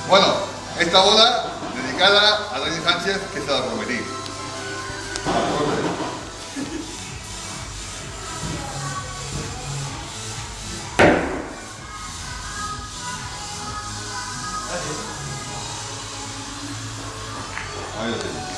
Bueno, esta boda dedicada a Dani Sánchez, que se la prometí. Ahí lo tienes.